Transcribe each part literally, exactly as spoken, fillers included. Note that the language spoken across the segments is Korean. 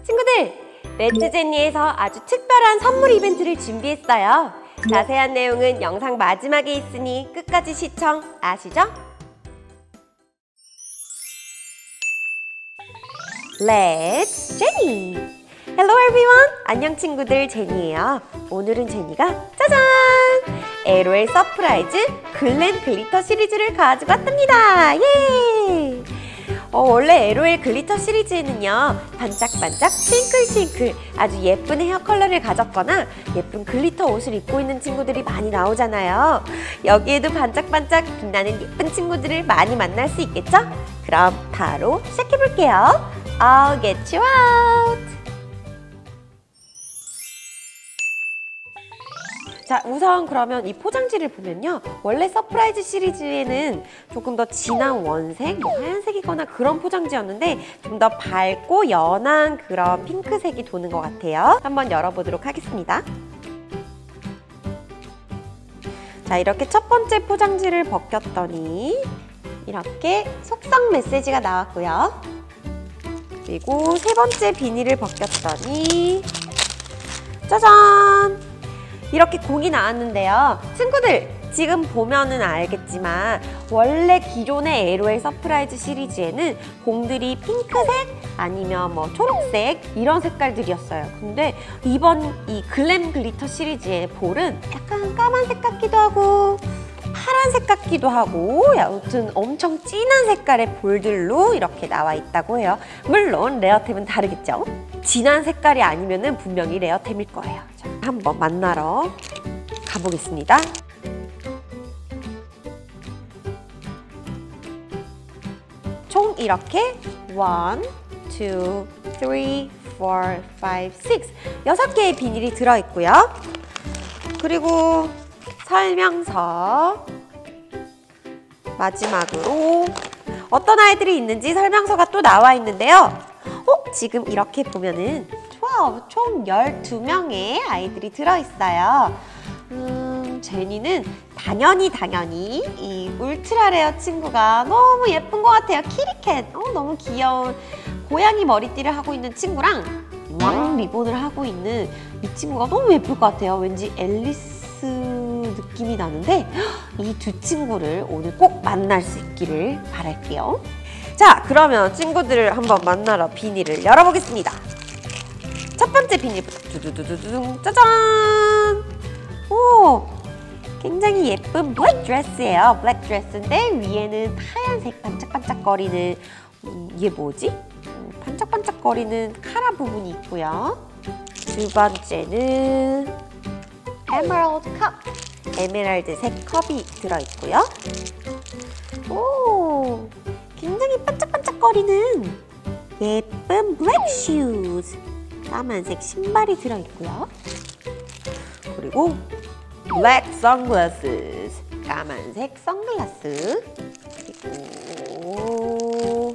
친구들! 레트제니에서 아주 특별한 선물 이벤트를 준비했어요. 자세한 내용은 영상 마지막에 있으니 끝까지 시청 아시죠? Let's 제니! Hello everyone! 안녕 친구들, 제니예요. 오늘은 제니가 짜잔! 에로엘 서프라이즈 글램 글리터 시리즈를 가지고 왔답니다. 예! 어, 원래 에로엘 글리터 시리즈에는요, 반짝반짝 핑클핑클 아주 예쁜 헤어 컬러를 가졌거나 예쁜 글리터 옷을 입고 있는 친구들이 많이 나오잖아요. 여기에도 반짝반짝 빛나는 예쁜 친구들을 많이 만날 수 있겠죠? 그럼 바로 시작해볼게요. I'll get you out! 자, 우선 그러면 이 포장지를 보면요, 원래 서프라이즈 시리즈에는 조금 더 진한 원색, 뭐 하얀색이거나 그런 포장지였는데 좀 더 밝고 연한 그런 핑크색이 도는 것 같아요. 한번 열어보도록 하겠습니다. 자, 이렇게 첫 번째 포장지를 벗겼더니 이렇게 속성 메시지가 나왔고요. 그리고 세 번째 비닐을 벗겼더니 짜잔! 이렇게 공이 나왔는데요. 친구들, 지금 보면은 알겠지만 원래 기존의 에로엘 서프라이즈 시리즈에는 공들이 핑크색 아니면 뭐 초록색 이런 색깔들이었어요. 근데 이번 이 글램 글리터 시리즈의 볼은 약간 까만색 같기도 하고 파란색 같기도 하고 아무튼 엄청 진한 색깔의 볼들로 이렇게 나와 있다고 해요. 물론 레어템은 다르겠죠? 진한 색깔이 아니면은 분명히 레어템일 거예요. 자, 한번 만나러 가보겠습니다. 총 이렇게 원, 투, 쓰리, 포, 파이브, 식스 여섯 개의 비닐이 들어있고요. 그리고 설명서, 마지막으로 어떤 아이들이 있는지 설명서가 또 나와 있는데요. 어? 지금 이렇게 보면은 총 열두 명의 아이들이 들어있어요. 음, 제니는 당연히 당연히 이 울트라 레어 친구가 너무 예쁜 것 같아요. 키리캣! 어, 너무 귀여운 고양이 머리띠를 하고 있는 친구랑 왕 리본을 하고 있는 이 친구가 너무 예쁠 것 같아요. 왠지 앨리스 느낌이 나는데 이 두 친구를 오늘 꼭 만날 수 있기를 바랄게요. 자, 그러면 친구들을 한번 만나러 비닐을 열어보겠습니다. 첫 번째 비닐부터 두두두두둥 짜잔! 오! 굉장히 예쁜 블랙 드레스예요. 블랙 드레스인데 위에는 하얀색 반짝반짝거리는 음, 이게 뭐지? 음, 반짝반짝거리는 카라 부분이 있고요. 두 번째는 에메랄드 컵! 에메랄드색 컵이 들어있고요. 오! 굉장히 반짝반짝거리는 예쁜 블랙 슈즈! 까만색 신발이 들어있고요. 그리고 블랙 선글라스! 까만색 선글라스! 그리고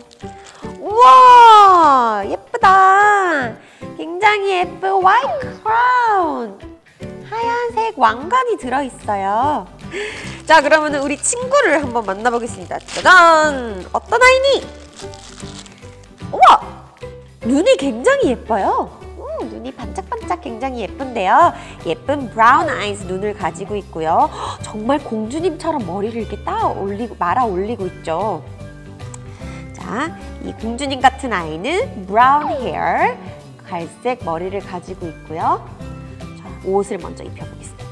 우와! 예쁘다! 굉장히 예쁜 화이트 크라운! 하얀색 왕관이 들어있어요. 자, 그러면 우리 친구를 한번 만나보겠습니다. 짜잔! 어떤 아이니? 우와! 눈이 굉장히 예뻐요. 음, 눈이 반짝반짝 굉장히 예쁜데요. 예쁜 브라운 아이즈 눈을 가지고 있고요. 정말 공주님처럼 머리를 이렇게 따 올리고 말아 올리고 있죠. 자, 이 공주님 같은 아이는 브라운 헤어, 갈색 머리를 가지고 있고요. 자, 옷을 먼저 입혀보겠습니다.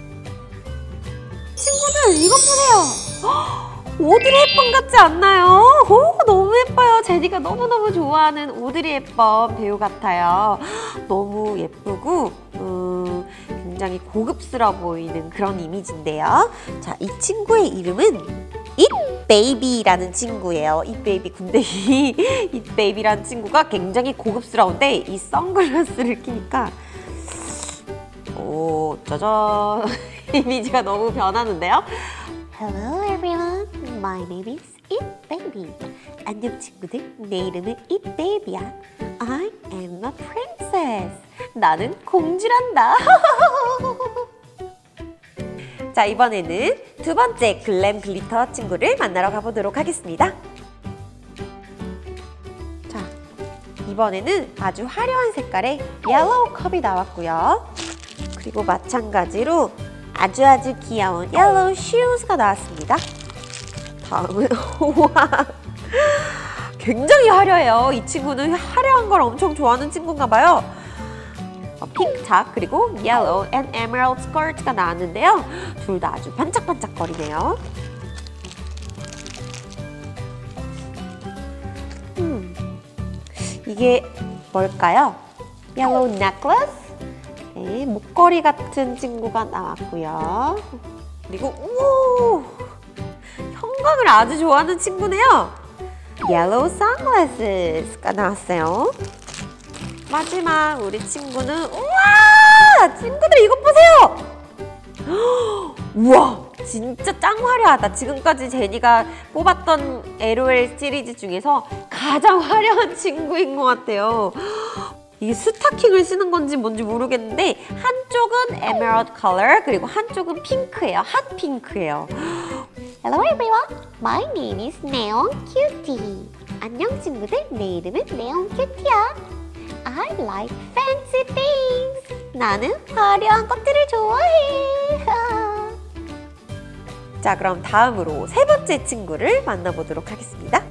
친구들, 이것 보세요. 오드리 헵번 같지 않나요? 오, 너무 예뻐요. 제니가 너무너무 좋아하는 오드리 헵번 배우 같아요. 너무 예쁘고 음, 굉장히 고급스러워 보이는 그런 이미지인데요. 자, 이 친구의 이름은 잇베이비라는 친구예요. 잇베이비 군대이 잇베이비라는 친구가 굉장히 고급스러운데 이 선글라스를 끼니까 오, 짜잔! 이미지가 너무 변하는데요. Hello everyone, my name is 잇베이비. 안녕 친구들, 내 이름은 잇베이비야. I am a princess. 나는 공주란다. 자, 이번에는 두 번째 글램 글리터 친구를 만나러 가보도록 하겠습니다. 자, 이번에는 아주 화려한 색깔의 옐로우 컵이 나왔고요. 그리고 마찬가지로 아주 아주 귀여운 옐로우 슈즈가 나왔습니다. 다음은 우와, 굉장히 화려해요. 이 친구는 화려한 걸 엄청 좋아하는 친구인가 봐요. 어, 핑크 탑 그리고 yellow and emerald skirt가 나왔는데요. 둘 다 아주 반짝반짝거리네요. 음, 이게 뭘까요? yellow necklace? 네, 목걸이 같은 친구가 나왔고요. 그리고 오, 형광을 아주 좋아하는 친구네요. yellow sunglasses가 나왔어요. 마지막 우리 친구는 우와! 친구들 이것 보세요! 우와! 진짜 짱 화려하다. 지금까지 제니가 뽑았던 엘오엘 시리즈 중에서 가장 화려한 친구인 것 같아요. 이게 스타킹을 쓰는 건지 뭔지 모르겠는데 한쪽은 에메랄드 컬러 그리고 한쪽은 핑크예요. 핫 핑크예요. Hello everyone, my name is Neon Cutie. 안녕 친구들, 내 이름은 Neon Cutie야. I like fancy things. 나는 화려한 것들을 좋아해. 자, 그럼 다음으로 세 번째 친구를 만나보도록 하겠습니다.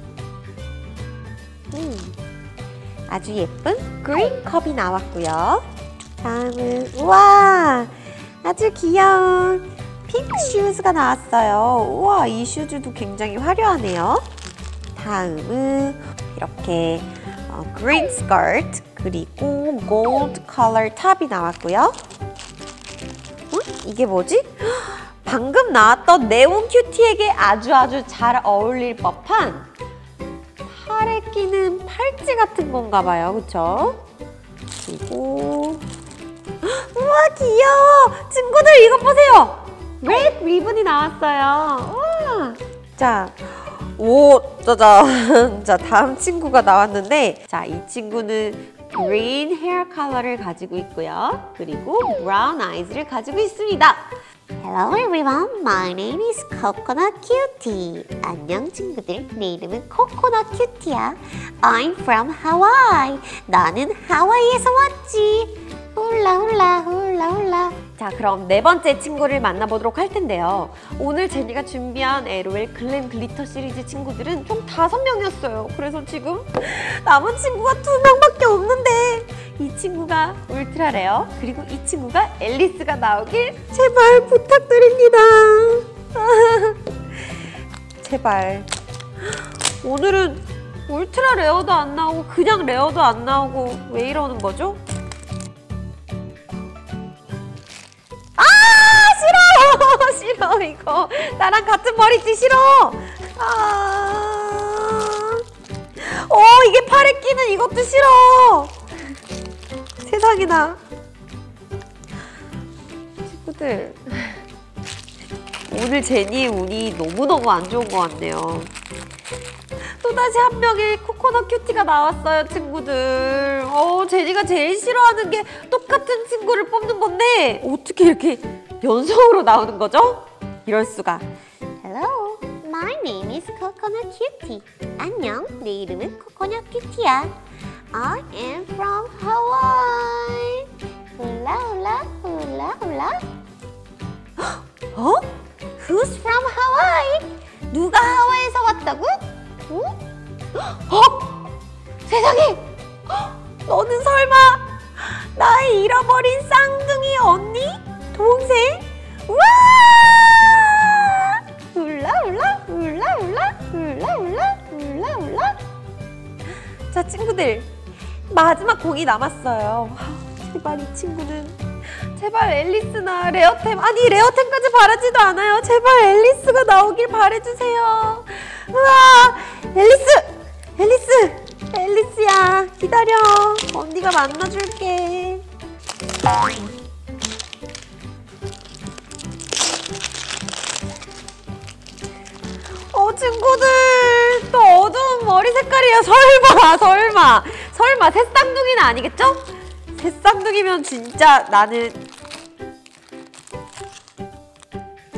음, 아주 예쁜 그린 컵이 나왔고요. 다음은 우와, 아주 귀여운 핑크 슈즈가 나왔어요. 우와, 이 슈즈도 굉장히 화려하네요. 다음은 이렇게 어, 그린 스커트 그리고 골드 컬러 탑이 나왔고요. 어? 이게 뭐지? 방금 나왔던 네온 큐티에게 아주 아주 잘 어울릴 법한 팔에 끼는 팔찌 같은 건가 봐요. 그쵸? 그리고 우와, 귀여워! 친구들 이것 보세요! 레드 리본이 나왔어요. 우와. 자, 오, 짜잔. 자, 다음 친구가 나왔는데, 자, 이 친구는 green hair 컬러를 가지고 있고요. 그리고 brown eyes를 가지고 있습니다. Hello everyone, my name is Coconut Cutie. 안녕 친구들, 내 이름은 코코넛 큐티야. I'm from Hawaii. 나는 하와이에서 왔지. 훌라 훌라 훌라 훌라. 자, 그럼 네 번째 친구를 만나보도록 할 텐데요. 오늘 제니가 준비한 엘오엘 글램 글리터 시리즈 친구들은 총 다섯 명이었어요. 그래서 지금 남은 친구가 두 명밖에 없는데 이 친구가 울트라 레어 그리고 이 친구가 앨리스가 나오길 제발 부탁드립니다. 제발. 오늘은 울트라 레어도 안 나오고 그냥 레어도 안 나오고 왜 이러는 거죠? 싫어, 이거 나랑 같은 머리띠 싫어. 아, 어, 이게 팔에 끼는 이것도 싫어. 세상에나. 친구들, 오늘 제니의 운이 너무너무 안 좋은 것 같네요. 또다시 한 명의 코코넛 큐티가 나왔어요, 친구들. 어, 제니가 제일 싫어하는 게 똑같은 친구를 뽑는 건데 어떻게 이렇게 연속으로 나오는 거죠? 이럴 수가. Hello, my name is Coconut Cutie. 안녕, 내 이름은 코코넛 큐티야. I am from Hawaii. 훌라 훌라 훌라 훌라. 어? Who's from Hawaii? 누가 하와이에서 왔다고? 응? 어? 세상에! 너는 설마 나의 잃어버린 쌍둥이 언니? 동생? 우와! 울라 울라 울라 울라 울라 울라 울라 울라. 자, 친구들, 마지막 공이 남았어요. 제발 이 친구는 제발 앨리스나 레어템, 아니 레어템까지 바라지도 않아요. 제발 앨리스가 나오길 바래주세요. 우와, 앨리스! 앨리스! 앨리스야, 기다려. 언니가 만나줄게. 어, 친구들, 또 어두운 머리 색깔이에요. 설마, 설마, 설마 새쌍둥이는 아니겠죠? 새쌍둥이면 진짜 나는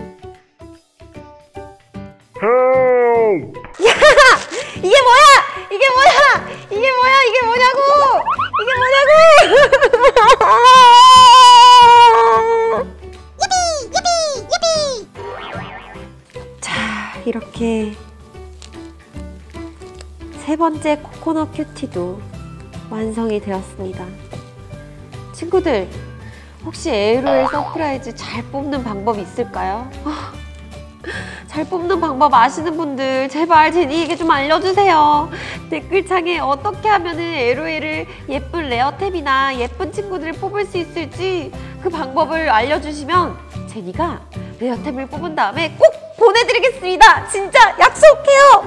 야! 이게 뭐야! 이게 뭐야? 이게 뭐야? 이게 뭐냐고? 이게 뭐냐고? 자, 이렇게 세 번째 코코넛 큐티도 완성이 되었습니다. 친구들, 혹시 에로엘 서프라이즈 잘 뽑는 방법이 있을까요? 잘 뽑는 방법 아시는 분들 제발 제니에게 좀 알려주세요. 댓글창에 어떻게 하면 에로엘을 예쁜 레어템이나 예쁜 친구들을 뽑을 수 있을지 그 방법을 알려주시면 제니가 레어템을 뽑은 다음에 꼭 보내드리겠습니다. 진짜 약속해요.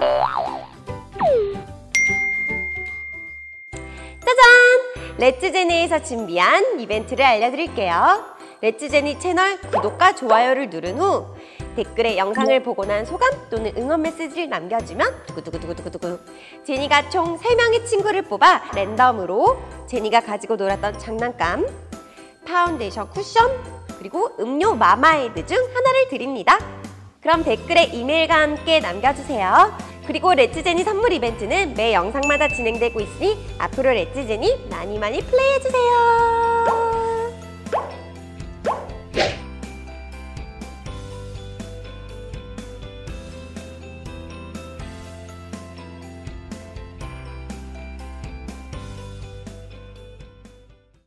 짜잔! 렛츠제니에서 준비한 이벤트를 알려드릴게요. 렛츠제니 채널 구독과 좋아요를 누른 후 댓글에 영상을 보고 난 소감 또는 응원 메시지를 남겨주면 두구두구두구두구두구 제니가 총 세 명의 친구를 뽑아 랜덤으로 제니가 가지고 놀았던 장난감, 파운데이션 쿠션, 그리고 음료 마마에드 중 하나를 드립니다. 그럼 댓글에 이메일과 함께 남겨주세요. 그리고 렛츠제니 선물 이벤트는 매 영상마다 진행되고 있으니 앞으로 렛츠제니 많이 많이 플레이해주세요.